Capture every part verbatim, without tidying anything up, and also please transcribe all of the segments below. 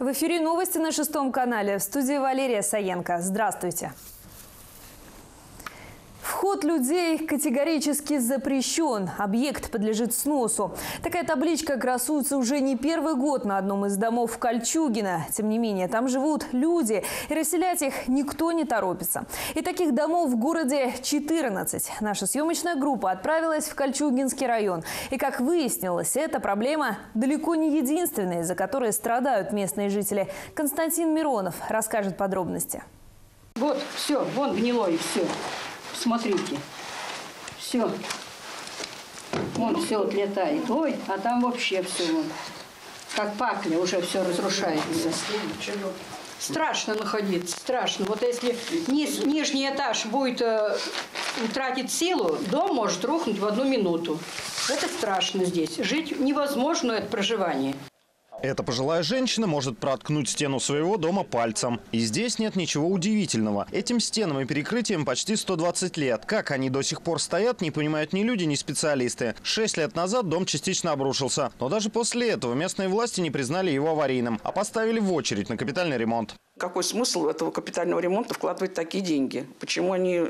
В эфире новости на шестом канале. В студии Валерия Саенко. Здравствуйте. Вход людей категорически запрещен. Объект подлежит сносу. Такая табличка красуется уже не первый год на одном из домов в Кольчугино. Тем не менее, там живут люди, и расселять их никто не торопится. И таких домов в городе четырнадцать. Наша съемочная группа отправилась в Кольчугинский район. И, как выяснилось, эта проблема далеко не единственная, из-за которой страдают местные жители. Константин Миронов расскажет подробности. Вот, все, вон гнилое, все. Смотрите, все, вон все отлетает. Ой, а там вообще все, вон, как пакля, уже все разрушается. Страшно находиться, страшно. Вот если низ, нижний этаж будет э, тратить силу, дом может рухнуть в одну минуту. Это страшно здесь. Жить невозможно, это проживание. Эта пожилая женщина может проткнуть стену своего дома пальцем. И здесь нет ничего удивительного. Этим стенам и перекрытиям почти сто двадцать лет. Как они до сих пор стоят, не понимают ни люди, ни специалисты. Шесть лет назад дом частично обрушился. Но даже после этого местные власти не признали его аварийным, а поставили в очередь на капитальный ремонт. Какой смысл этого капитального ремонта вкладывать такие деньги? Почему они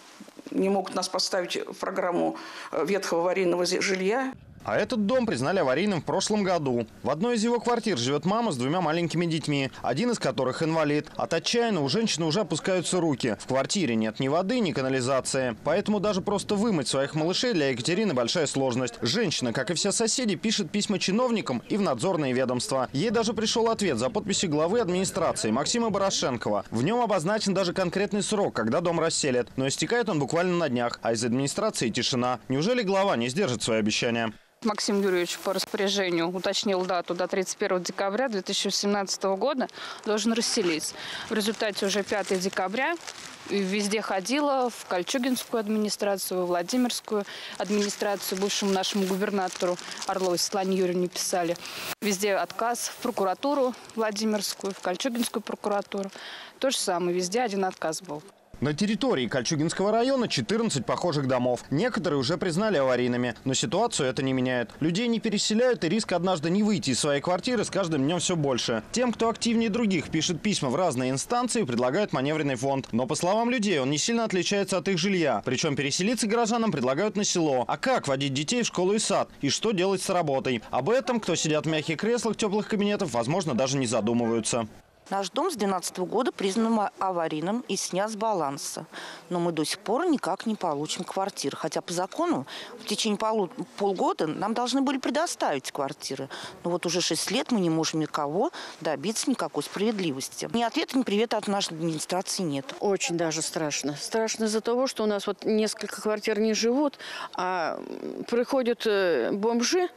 не могут нас поставить в программу ветхого аварийного жилья? А этот дом признали аварийным в прошлом году. В одной из его квартир живет мама с двумя маленькими детьми, один из которых инвалид. От отчаяния у женщины уже опускаются руки. В квартире нет ни воды, ни канализации. Поэтому даже просто вымыть своих малышей для Екатерины большая сложность. Женщина, как и все соседи, пишет письма чиновникам и в надзорные ведомства. Ей даже пришел ответ за подписью главы администрации Максима Борошенкова. В нем обозначен даже конкретный срок, когда дом расселят. Но истекает он буквально на днях. А из администрации тишина. Неужели глава не сдержит свои обещания? Максим Юрьевич по распоряжению уточнил дату до тридцать первого декабря две тысячи семнадцатого года должен расселить. В результате уже пятого декабря везде ходила, в Кольчугинскую администрацию, в Владимирскую администрацию, бывшему нашему губернатору Орловой Светлане Юрьевне писали. Везде отказ, в прокуратуру Владимирскую, в Кольчугинскую прокуратуру. То же самое, везде один отказ был. На территории Кольчугинского района четырнадцать похожих домов. Некоторые уже признали аварийными, но ситуацию это не меняет. Людей не переселяют, и риск однажды не выйти из своей квартиры с каждым днем все больше. Тем, кто активнее других пишет письма в разные инстанции, предлагают маневренный фонд. Но, по словам людей, он не сильно отличается от их жилья. Причем переселиться горожанам предлагают на село. А как водить детей в школу и сад? И что делать с работой? Об этом, кто сидят в мягких креслах теплых кабинетов, возможно, даже не задумываются. Наш дом с две тысячи двенадцатого года признан аварийным и снят с баланса. Но мы до сих пор никак не получим квартиры. Хотя по закону в течение полу полгода нам должны были предоставить квартиры. Но вот уже шесть лет мы не можем никого добиться никакой справедливости. Ни ответа, ни привета от нашей администрации нет. Очень даже страшно. Страшно из-за того, что у нас вот несколько квартир не живут, а приходят бомжи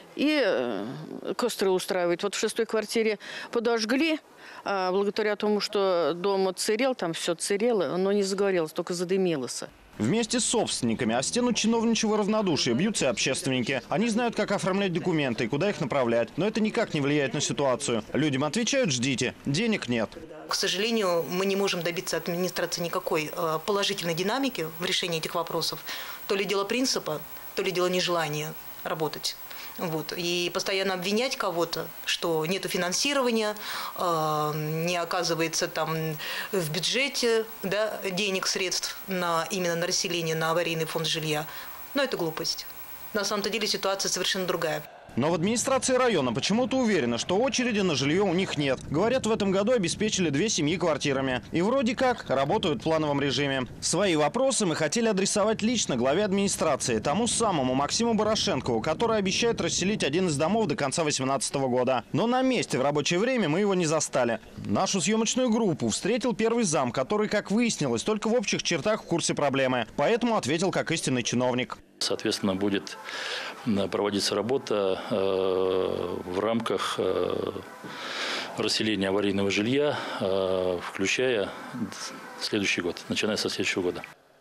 и костры устраивают. Вот в шестой квартире подожгли. А благодаря тому, что дом отсырел, там все отсырело, оно не загорелось, только задымилось. Вместе с собственниками о стену чиновничьего равнодушия бьются и общественники. Они знают, как оформлять документы и куда их направлять. Но это никак не влияет на ситуацию. Людям отвечают: ждите, денег нет. К сожалению, мы не можем добиться от администрации никакой положительной динамики в решении этих вопросов. То ли дело принципа, то ли дело нежелания работать. Вот. И постоянно обвинять кого-то, что нет финансирования, э, не оказывается там в бюджете, да, денег, средств на, именно на расселение, на аварийный фонд жилья. Но это глупость. На самом-то деле ситуация совершенно другая. Но в администрации района почему-то уверены, что очереди на жилье у них нет. Говорят, в этом году обеспечили две семьи квартирами. И вроде как работают в плановом режиме. Свои вопросы мы хотели адресовать лично главе администрации, тому самому Максиму Борошенкову, который обещает расселить один из домов до конца две тысячи восемнадцатого года. Но на месте в рабочее время мы его не застали. Нашу съемочную группу встретил первый зам, который, как выяснилось, только в общих чертах в курсе проблемы. Поэтому ответил как истинный чиновник. Соответственно, будет проводиться работа э, в рамках э, расселения аварийного жилья, э, включая следующий год, начиная со следующего года.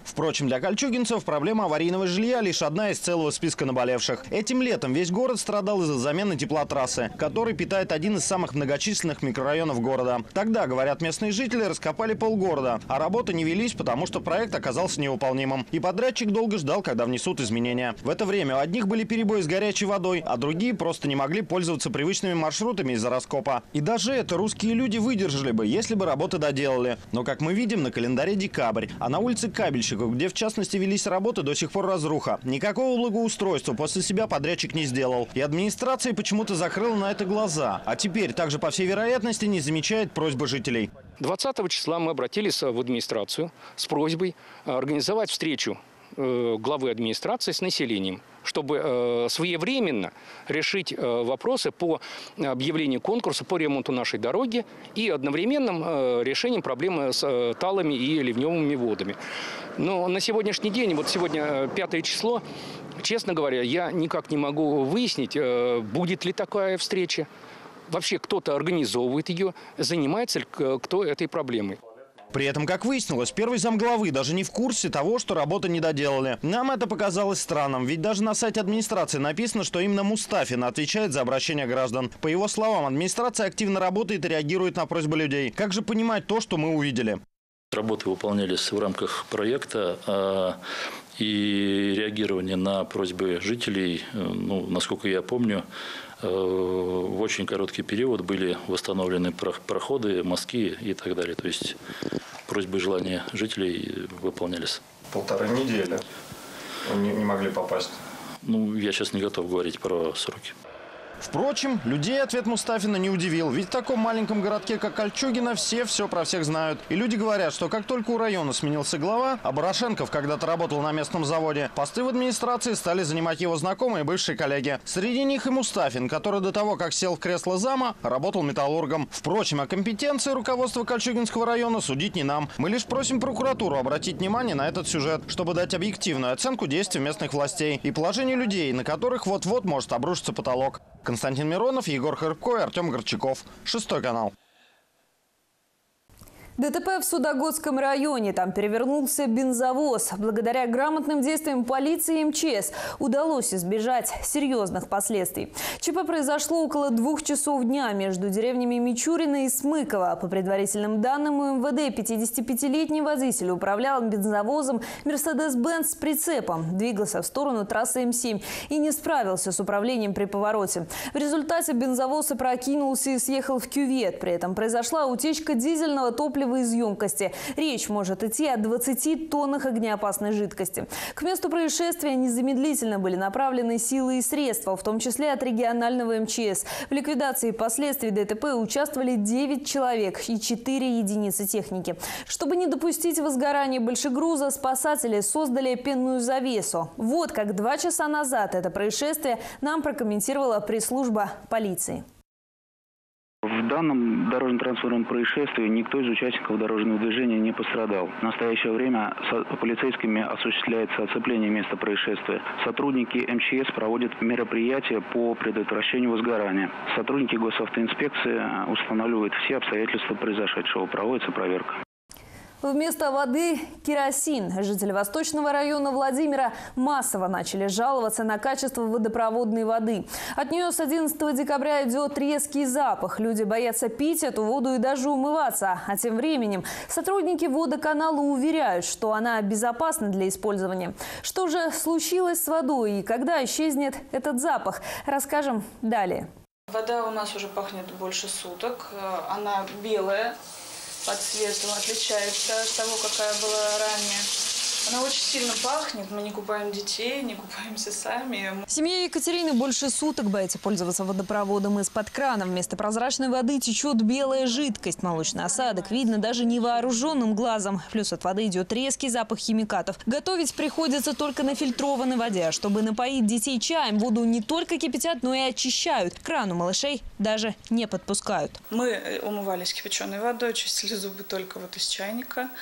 Впрочем, для кольчугинцев проблема аварийного жилья лишь одна из целого списка наболевших. Этим летом весь город страдал из-за замены теплотрассы, который питает один из самых многочисленных микрорайонов города. Тогда, говорят местные жители, раскопали полгорода, а работы не велись, потому что проект оказался невыполнимым. И подрядчик долго ждал, когда внесут изменения. В это время у одних были перебои с горячей водой, а другие просто не могли пользоваться привычными маршрутами из-за раскопа. И даже это русские люди выдержали бы, если бы работы доделали. Но, как мы видим, на календаре декабрь, а на улице Кабельщиков, где в частности велись работы, до сих пор разруха. Никакого благоустройства после себя подрядчик не сделал. И администрация почему-то закрыла на это глаза. А теперь, также по всей вероятности, не замечает просьбы жителей. двадцатого числа мы обратились в администрацию с просьбой организовать встречу главы администрации с населением, чтобы своевременно решить вопросы по объявлению конкурса по ремонту нашей дороги и одновременным решением проблемы с талами и ливневыми водами. Но на сегодняшний день, вот сегодня пятое число, честно говоря, я никак не могу выяснить, будет ли такая встреча. Вообще кто-то организовывает ее, занимается ли кто этой проблемой. При этом, как выяснилось, первый замглавы даже не в курсе того, что работы не доделали. Нам это показалось странным, ведь даже на сайте администрации написано, что именно Мустафин отвечает за обращение граждан. По его словам, администрация активно работает и реагирует на просьбы людей. Как же понимать то, что мы увидели? Работы выполнялись в рамках проекта, и реагирование на просьбы жителей, ну, насколько я помню, в очень короткий период были восстановлены проходы, мостки и так далее. То есть просьбы и желания жителей выполнялись. Полторы недели не, не могли попасть. Ну, я сейчас не готов говорить про сроки. Впрочем, людей ответ Мустафина не удивил, ведь в таком маленьком городке, как Кольчугино, все все про всех знают. И люди говорят, что как только у района сменился глава, а Порошенков когда-то работал на местном заводе, посты в администрации стали занимать его знакомые и бывшие коллеги. Среди них и Мустафин, который до того, как сел в кресло зама, работал металлургом. Впрочем, о компетенции руководства Кольчугинского района судить не нам. Мы лишь просим прокуратуру обратить внимание на этот сюжет, чтобы дать объективную оценку действий местных властей и положению людей, на которых вот-вот может обрушиться потолок. Константин Миронов, Егор Хырко и Артем Горчаков. Шестой канал. ДТП в Судогодском районе. Там перевернулся бензовоз. Благодаря грамотным действиям полиции и МЧС удалось избежать серьезных последствий. ЧП произошло около двух часов дня между деревнями Мичурина и Смыково. По предварительным данным у МВД, пятидесятипятилетний водитель управлял бензовозом «Мерседес-Бенц» с прицепом. Двигался в сторону трассы М семь и не справился с управлением при повороте. В результате бензовоз опрокинулся и съехал в кювет. При этом произошла утечка дизельного топлива из емкости. Речь может идти о двадцати тоннах огнеопасной жидкости. К месту происшествия незамедлительно были направлены силы и средства, в том числе от регионального МЧС. В ликвидации последствий ДТП участвовали девять человек и четыре единицы техники. Чтобы не допустить возгорания большегруза, спасатели создали пенную завесу. Вот как два часа назад это происшествие нам прокомментировала пресс-служба полиции. В данном дорожно-транспортном происшествии никто из участников дорожного движения не пострадал. В настоящее время полицейскими осуществляется оцепление места происшествия. Сотрудники МЧС проводят мероприятия по предотвращению возгорания. Сотрудники госавтоинспекции устанавливают все обстоятельства произошедшего. Проводится проверка. Вместо воды – керосин. Жители Восточного района Владимира массово начали жаловаться на качество водопроводной воды. От нее с одиннадцатого декабря идет резкий запах. Люди боятся пить эту воду и даже умываться. А тем временем сотрудники водоканала уверяют, что она безопасна для использования. Что же случилось с водой и когда исчезнет этот запах, расскажем далее. Вода у нас уже пахнет больше суток. Она белая. По цвету отличается от того, какая была ранее. Она очень сильно пахнет. Мы не купаем детей, не купаемся сами. Семья Екатерины больше суток боится пользоваться водопроводом из-под крана. Вместо прозрачной воды течет белая жидкость. Молочный осадок видно даже невооруженным глазом. Плюс от воды идет резкий запах химикатов. Готовить приходится только на фильтрованной воде. Чтобы напоить детей чаем, воду не только кипятят, но и очищают. К крану малышей даже не подпускают. Мы умывались кипяченой водой, чистили зубы только вот из чайника.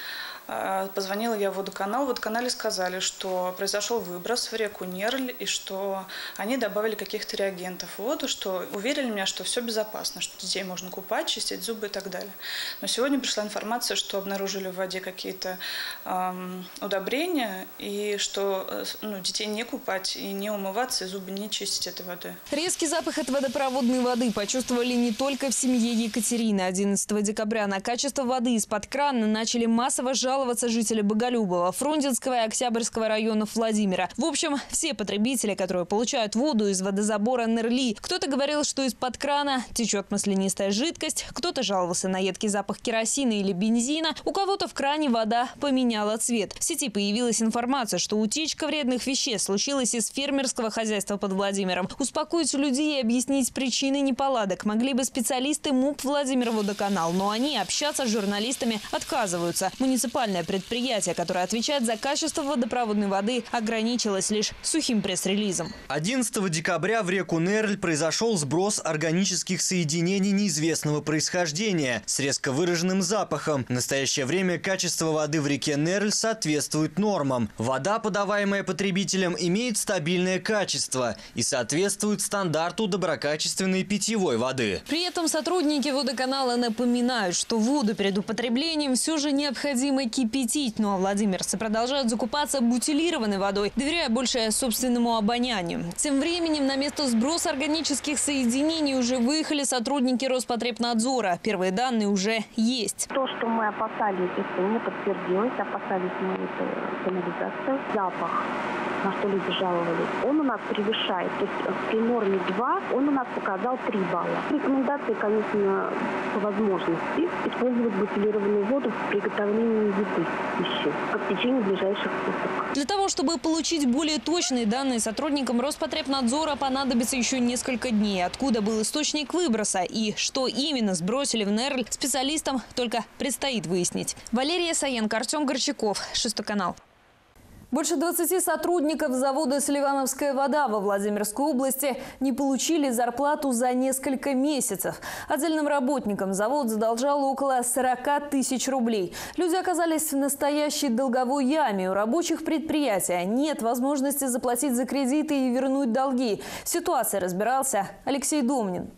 Позвонила я в водоканал. В водоканале сказали, что произошел выброс в реку Нерль и что они добавили каких-то реагентов в воду, что уверили меня, что все безопасно, что детей можно купать, чистить зубы и так далее. Но сегодня пришла информация, что обнаружили в воде какие-то эм, удобрения и что ну, детей не купать и не умываться, и зубы не чистить этой водой. Резкий запах от водопроводной воды почувствовали не только в семье Екатерины. одиннадцатого декабря на качество воды из-под крана начали массово жаловаться жители Боголюбова, Фрунзенского и Октябрьского районов Владимира. В общем, все потребители, которые получают воду из водозабора Нерли. Кто-то говорил, что из-под крана течет маслянистая жидкость, кто-то жаловался на едкий запах керосина или бензина, у кого-то в кране вода поменяла цвет. В сети появилась информация, что утечка вредных веществ случилась из фермерского хозяйства под Владимиром. Успокоить людей и объяснить причины неполадок могли бы специалисты МУП Владимир-Водоканал, но они общаться с журналистами отказываются. Муниципальное предприятие, которое отвечает за качество водопроводной воды, ограничилось лишь сухим пресс-релизом. одиннадцатого декабря в реку Нерль произошел сброс органических соединений неизвестного происхождения с резко выраженным запахом. В настоящее время качество воды в реке Нерль соответствует нормам. Вода, подаваемая потребителям, имеет стабильное качество и соответствует стандарту доброкачественной питьевой воды. При этом сотрудники водоканала напоминают, что воду перед употреблением все же необходимо кипятить. Ну а владимирцы продолжают закупаться бутилированной водой, доверяя больше собственному обонянию. Тем временем на место сброса органических соединений уже выехали сотрудники Роспотребнадзора. Первые данные уже есть. То, что мы опасались, это не подтвердилось. Опасались мы это канализация. Запах, на что люди жаловались, он у нас превышает. То есть при норме два он у нас показал три балла. Рекомендации, конечно, по возможности использовать бутилированную воду в приготовлении еды, пищи, в течение ближайших суток. Для того, чтобы получить более точные данные, сотрудникам Роспотребнадзора понадобится еще несколько дней. Откуда был источник выброса и что именно сбросили в Нерль, специалистам только предстоит выяснить. Валерия Саенко, Артем Горчаков, Шестой канал. Больше двадцати сотрудников завода «Селивановская вода» во Владимирской области не получили зарплату за несколько месяцев. Отдельным работникам завод задолжал около сорока тысяч рублей. Люди оказались в настоящей долговой яме. У рабочих предприятия нет возможности заплатить за кредиты и вернуть долги. В ситуации разбирался Алексей Домнин.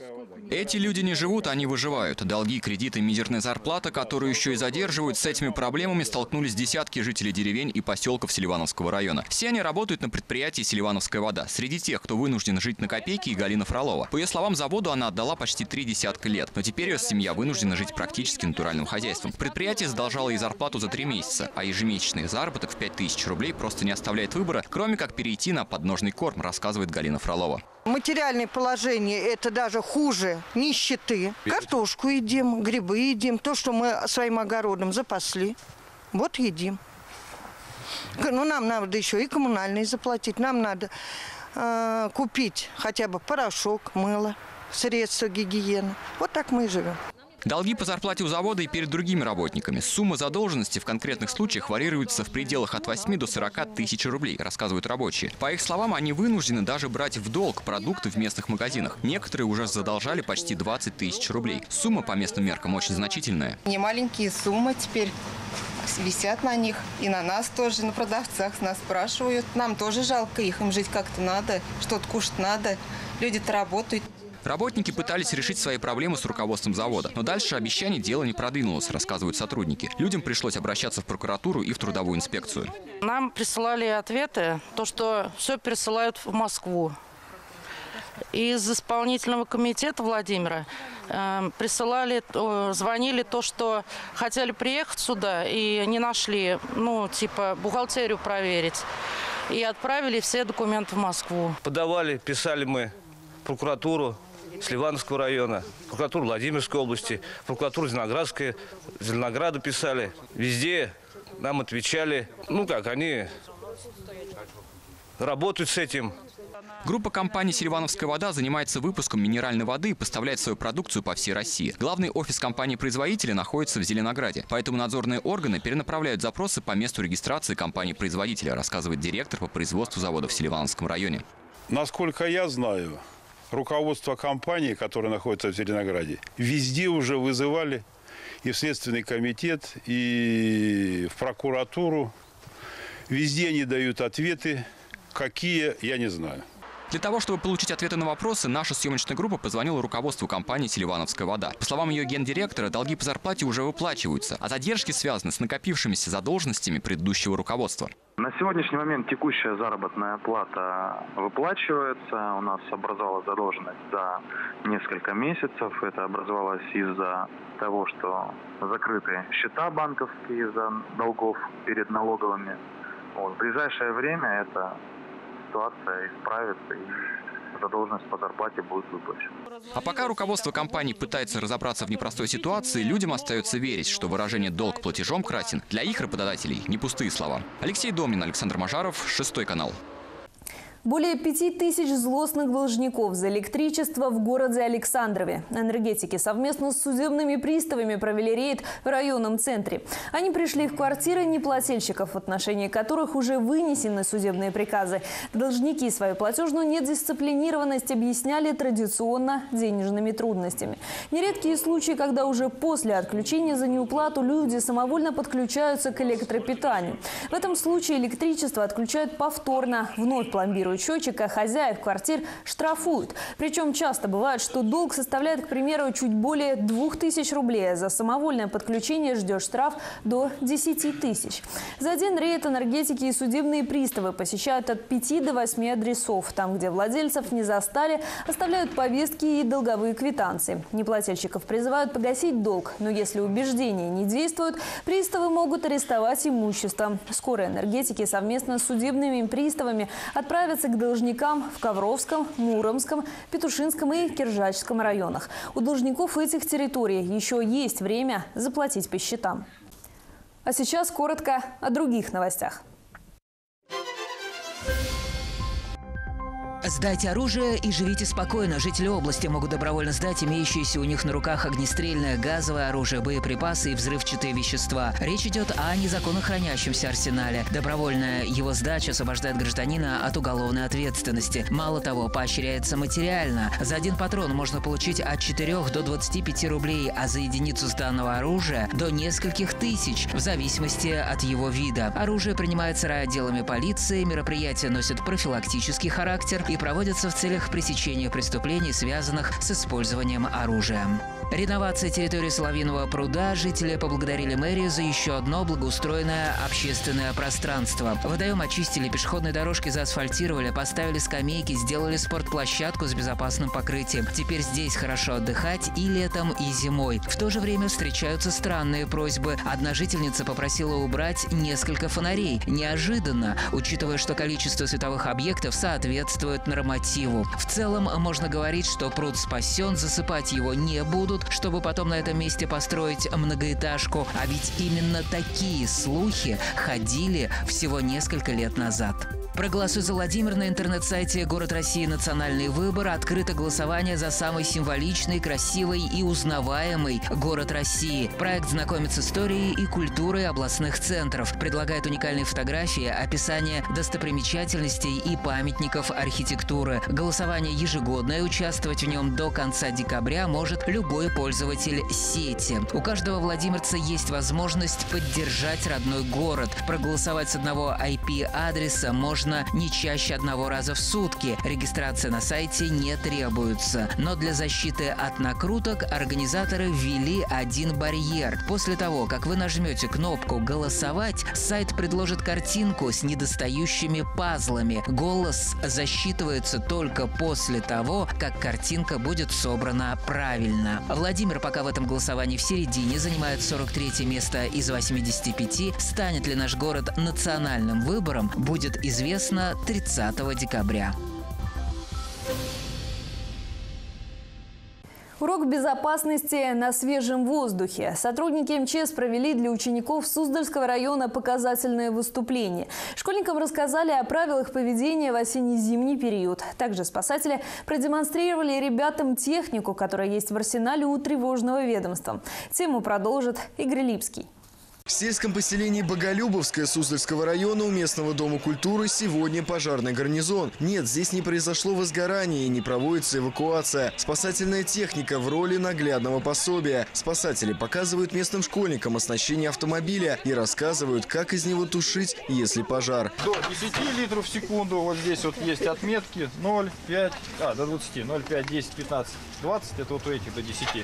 Эти люди не живут, они выживают. Долги, кредиты, мизерная зарплата, которую еще и задерживают. С этими проблемами столкнулись десятки жителей деревень и поселков Селивановского района. Все они работают на предприятии «Селивановская вода». Среди тех, кто вынужден жить на копейки, и Галина Фролова. По ее словам, заводу она отдала почти три десятка лет. Но теперь ее семья вынуждена жить практически натуральным хозяйством. Предприятие задолжало ей зарплату за три месяца, а ежемесячный заработок в пять тысяч рублей просто не оставляет выбора, кроме как перейти на подножный корм, рассказывает Галина Фролова. Материальное положение – это даже хуже нищеты. Картошку едим, грибы едим, то, что мы своим огородом запасли, вот едим. Ну, нам надо еще и коммунальные заплатить, нам надо э, купить хотя бы порошок, мыло, средства гигиены. Вот так мы и живем. Долги по зарплате у завода и перед другими работниками. Сумма задолженности в конкретных случаях варьируется в пределах от восьми до сорока тысяч рублей, рассказывают рабочие. По их словам, они вынуждены даже брать в долг продукты в местных магазинах. Некоторые уже задолжали почти двадцать тысяч рублей. Сумма по местным меркам очень значительная. Немаленькие суммы теперь висят на них. И на нас тоже, на продавцах нас спрашивают. Нам тоже жалко их, им жить как-то надо, что-то кушать надо. Люди-то работают. Работники пытались решить свои проблемы с руководством завода. Но дальше обещаний дело не продвинулось, рассказывают сотрудники. Людям пришлось обращаться в прокуратуру и в трудовую инспекцию. Нам присылали ответы, то, что все пересылают в Москву. Из исполнительного комитета Владимира э, присылали, э, звонили то, что хотели приехать сюда и не нашли, ну, типа, бухгалтерию проверить. И отправили все документы в Москву. Подавали, писали мы в прокуратуру Селивановского района, прокуратуру Владимирской области, прокуратуру Зеленоградской, Зеленограда писали. Везде нам отвечали, ну как, они работают с этим. Группа компаний «Селивановская вода» занимается выпуском минеральной воды и поставляет свою продукцию по всей России. Главный офис компании-производителя находится в Зеленограде, поэтому надзорные органы перенаправляют запросы по месту регистрации компании-производителя, рассказывает директор по производству завода в Селивановском районе. Насколько я знаю, руководство компании, которое находится в Зеленограде, везде уже вызывали и в Следственный комитет, и в прокуратуру. Везде они дают ответы. Какие, я не знаю. Для того, чтобы получить ответы на вопросы, наша съемочная группа позвонила руководству компании «Селивановская вода». По словам ее гендиректора, долги по зарплате уже выплачиваются, а задержки связаны с накопившимися задолженностями предыдущего руководства. На сегодняшний момент текущая заработная плата выплачивается. У нас образовалась задолженность за несколько месяцев. Это образовалось из-за того, что закрыты счета банковские из-за долгов перед налоговыми. Вот. В ближайшее время эта ситуация исправится и задолженность по зарплате будет выплачена. А пока руководство компании пытается разобраться в непростой ситуации, людям остается верить, что выражение «долг платежом красен» для их работодателей не пустые слова. Алексей Домнин, Александр Мажаров, Шестой канал. Более пяти тысяч злостных должников за электричество в городе Александрове. Энергетики совместно с судебными приставами провели рейд в районном центре. Они пришли в квартиры неплательщиков, в отношении которых уже вынесены судебные приказы. Должники свою платежную недисциплинированность объясняли традиционно денежными трудностями. Нередкие случаи, когда уже после отключения за неуплату люди самовольно подключаются к электропитанию. В этом случае электричество отключают повторно, вновь пломбируют счетчик, а хозяев квартир штрафуют. Причем часто бывает, что долг составляет, к примеру, чуть более двух тысяч рублей. За самовольное подключение ждешь штраф до десяти тысяч. За один рейд энергетики и судебные приставы посещают от пяти до восьми адресов. Там, где владельцев не застали, оставляют повестки и долговые квитанции. Неплательщиков призывают погасить долг, но если убеждения не действуют, приставы могут арестовать имущество. Скоро энергетики совместно с судебными приставами отправятся к должникам в Ковровском, Муромском, Петушинском и Киржачском районах. У должников этих территорий еще есть время заплатить по счетам. А сейчас коротко о других новостях. Сдайте оружие и живите спокойно. Жители области могут добровольно сдать имеющиеся у них на руках огнестрельное, газовое оружие, боеприпасы и взрывчатые вещества. Речь идет о незаконно хранящемся арсенале. Добровольная его сдача освобождает гражданина от уголовной ответственности. Мало того, поощряется материально. За один патрон можно получить от четырёх до двадцати пяти рублей, а за единицу сданного оружия до нескольких тысяч, в зависимости от его вида. Оружие принимается райотделами полиции, мероприятия носят профилактический характер и проводятся в целях пресечения преступлений, связанных с использованием оружия. Реновация территории Соловьиного пруда. Жители поблагодарили мэрию за еще одно благоустроенное общественное пространство. Водоем очистили, пешеходные дорожки заасфальтировали, поставили скамейки, сделали спортплощадку с безопасным покрытием. Теперь здесь хорошо отдыхать и летом, и зимой. В то же время встречаются странные просьбы. Одна жительница попросила убрать несколько фонарей. Неожиданно, учитывая, что количество световых объектов соответствует нормативу. В целом, можно говорить, что пруд спасен, засыпать его не будут, чтобы потом на этом месте построить многоэтажку. А ведь именно такие слухи ходили всего несколько лет назад. Проголосуй за Владимир на интернет-сайте «Город России. Национальный выбор». Открыто голосование за самый символичный, красивый и узнаваемый город России. Проект знакомит с историей и культурой областных центров. Предлагает уникальные фотографии, описание достопримечательностей и памятников архитектуры. Голосование ежегодное. Участвовать в нем до конца декабря может любой пользователь сети. У каждого владимирца есть возможность поддержать родной город. Проголосовать с одного ай пи-адреса можно не чаще одного раза в сутки. Регистрация на сайте не требуется. Но для защиты от накруток организаторы ввели один барьер. После того, как вы нажмете кнопку «Голосовать», сайт предложит картинку с недостающими пазлами. Голос засчитывается только после того, как картинка будет собрана правильно. Владимир пока в этом голосовании в середине, занимает сорок третье место из восьмидесяти пяти. Станет ли наш город национальным выбором, будет известно тридцатого декабря. Урок безопасности на свежем воздухе. Сотрудники эм че эс провели для учеников Суздальского района показательное выступление. Школьникам рассказали о правилах поведения в осенне-зимний период. Также спасатели продемонстрировали ребятам технику, которая есть в арсенале у тревожного ведомства. Тему продолжит Игорь Липский. В сельском поселении Боголюбовское Суздальского района у местного дома культуры сегодня пожарный гарнизон. Нет, здесь не произошло возгорание и не проводится эвакуация. Спасательная техника в роли наглядного пособия. Спасатели показывают местным школьникам оснащение автомобиля и рассказывают, как из него тушить, если пожар. До десяти литров в секунду. Вот здесь вот есть отметки. ноль, пять, а, до двадцати. ноль, пять, десять, пятнадцать, двадцать. Это вот у этих до десяти.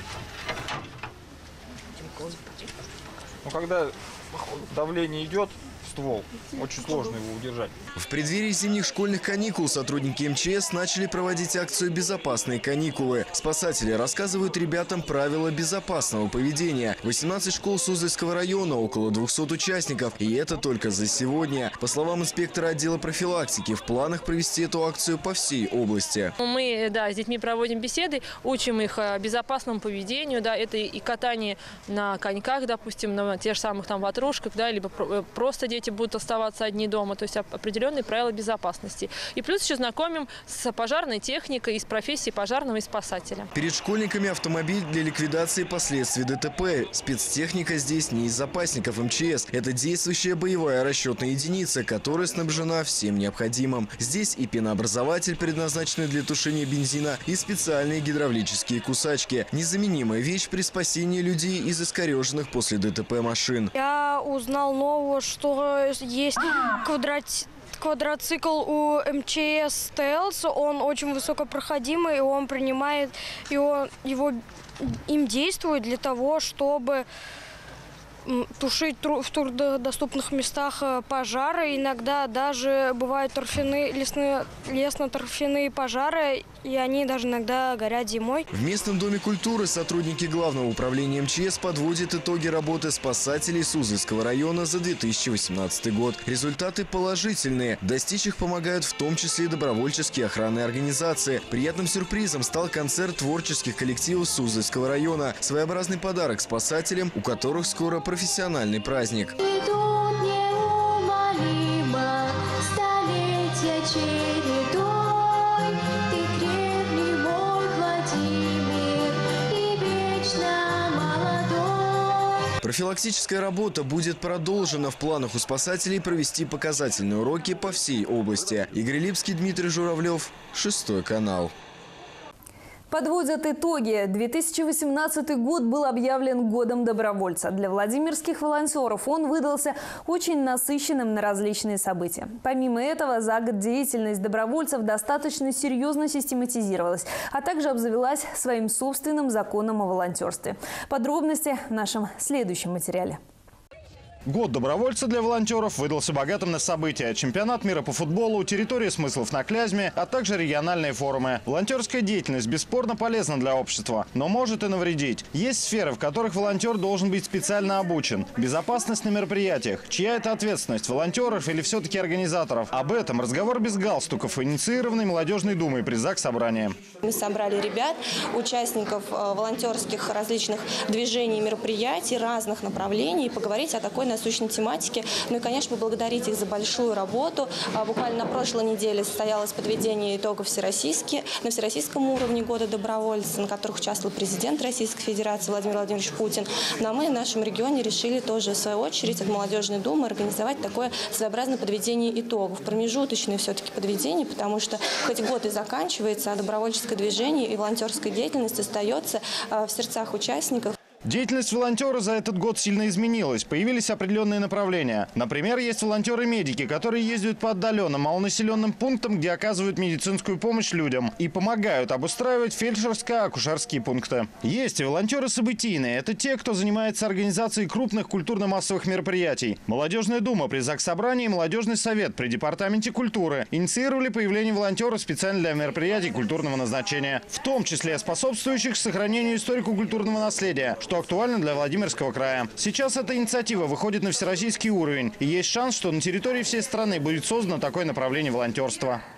Но когда давление идет в ствол, очень сложно его удержать. В преддверии зимних школьных каникул сотрудники эм че эс начали проводить акцию «Безопасные каникулы». Спасатели рассказывают ребятам правила безопасного поведения. восемнадцать школ Суздальского района, около двухсот участников. И это только за сегодня. По словам инспектора отдела профилактики, в планах провести эту акцию по всей области. Мы, да, с детьми проводим беседы, учим их безопасному поведению. Да, это и катание на коньках, допустим, на тех же самых там ватрушках, да, либо просто дети будут оставаться одни дома. То есть определенные правила безопасности. И плюс еще знакомим с пожарной техникой и с профессией пожарного и спасателя. Перед школьниками автомобиль для ликвидации последствий дэ тэ пэ. Спецтехника здесь не из запасников эм че эс. Это действующая боевая расчетная единица, которая снабжена всем необходимым. Здесь и пенообразователь, предназначенный для тушения бензина, и специальные гидравлические кусачки. Незаменимая вещь при спасении людей из искореженных после дэ тэ пэ машин. Я узнал новое, что есть квадрат... Квадроцикл у эм че эс ТЭЛС, он очень высокопроходимый, и он принимает, его, его, им действует для того, чтобы тушить в труднодоступных местах пожары. Иногда даже бывают торфяные, лесные, лесно-торфяные пожары, и они даже иногда горят зимой. В местном доме культуры сотрудники Главного управления эм че эс подводят итоги работы спасателей Суздальского района за две тысячи восемнадцатый год. Результаты положительные. Достичь их помогают в том числе и добровольческие охранные организации. Приятным сюрпризом стал концерт творческих коллективов Суздальского района. Своеобразный подарок спасателям, у которых скоро профессиональный праздник. Профилактическая работа будет продолжена. В планах у спасателей провести показательные уроки по всей области. Игорь Липский, Дмитрий Журавлев, Шестой канал. Подводят итоги. две тысячи восемнадцатый год был объявлен годом добровольца. Для владимирских волонтеров он выдался очень насыщенным на различные события. Помимо этого, за год деятельность добровольцев достаточно серьезно систематизировалась, а также обзавелась своим собственным законом о волонтерстве. Подробности в нашем следующем материале. Год добровольца для волонтеров выдался богатым на события. Чемпионат мира по футболу, территория смыслов на Клязьме, а также региональные форумы. Волонтерская деятельность бесспорно полезна для общества, но может и навредить. Есть сферы, в которых волонтер должен быть специально обучен. Безопасность на мероприятиях. Чья это ответственность, волонтеров или все-таки организаторов? Об этом разговор без галстуков, инициированный Молодежной думой при ЗАГС-собрании. Мы собрали ребят, участников волонтерских различных движений, мероприятий разных направлений, поговорить о такой насущной тематике. Ну и, конечно, поблагодарить их за большую работу. Буквально на прошлой неделе состоялось подведение итогов всероссийские, на всероссийском уровне года добровольца, на которых участвовал президент Российской Федерации Владимир Владимирович Путин. Но мы в нашем регионе решили тоже, в свою очередь, от Молодежной думы организовать такое своеобразное подведение итогов. Промежуточное все-таки подведение, потому что хоть год и заканчивается, а добровольческое движение и волонтерская деятельность остается в сердцах участников. Деятельность волонтера за этот год сильно изменилась. Появились определенные направления. Например, есть волонтеры-медики, которые ездят по отдаленным, малонаселенным пунктам, где оказывают медицинскую помощь людям и помогают обустраивать фельдшерско-акушерские пункты. Есть и волонтеры событийные. Это те, кто занимается организацией крупных культурно-массовых мероприятий. Молодежная дума при ЗАГС-собрании и Молодежный совет при Департаменте культуры инициировали появление волонтеров специально для мероприятий культурного назначения, в том числе способствующих сохранению историко-культурного наследия, что актуально для Владимирского края. Сейчас эта инициатива выходит на всероссийский уровень, и есть шанс, что на территории всей страны будет создано такое направление волонтерства.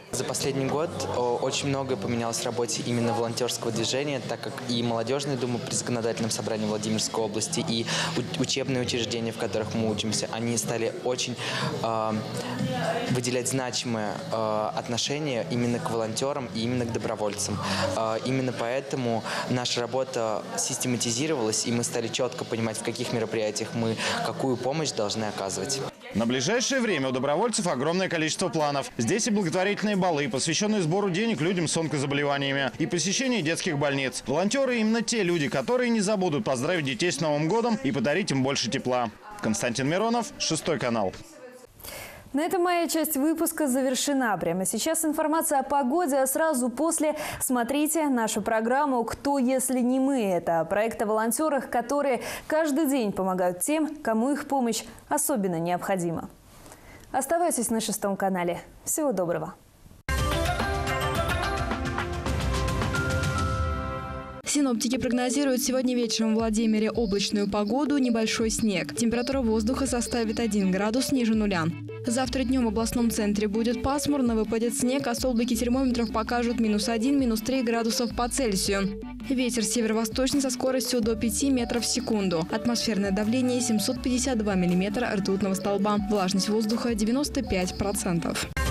За последний год очень многое поменялось в работе именно волонтерского движения, так как и молодежная дума при законодательном собрании Владимирской области, и учебные учреждения, в которых мы учимся, они стали очень э, выделять значимое э, отношение именно к волонтерам и именно к добровольцам. Э, именно поэтому наша работа систематизировалась, и мы стали четко понимать, в каких мероприятиях мы какую помощь должны оказывать. На ближайшее время у добровольцев огромное количество планов. Здесь и благотворительные балы, посвященные сбору денег людям с онкозаболеваниями, и посещение детских больниц. Волонтеры именно те люди, которые не забудут поздравить детей с Новым годом и подарить им больше тепла. Константин Миронов, Шестой канал. На этом моя часть выпуска завершена. Прямо сейчас информация о погоде, а сразу после смотрите нашу программу «Кто, если не мы?». Это проект о волонтерах, которые каждый день помогают тем, кому их помощь особенно необходима. Оставайтесь на Шестом канале. Всего доброго. Синоптики прогнозируют сегодня вечером в Владимире облачную погоду, небольшой снег. Температура воздуха составит один градус ниже нуля. Завтра днем в областном центре будет пасмурно, выпадет снег, а столбики термометров покажут минус один, минус три градусов по Цельсию. Ветер северо-восточный со скоростью до пяти метров в секунду. Атмосферное давление семьсот пятьдесят два миллиметра ртутного столба. Влажность воздуха девяносто пять процентов.